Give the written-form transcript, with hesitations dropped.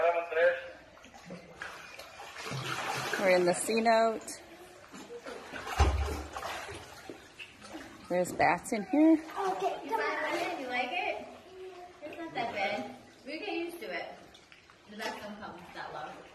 We're in the Cenote. There's bats in here. You find you like it? It's not that bad. We get used to it. The bats don't come that low.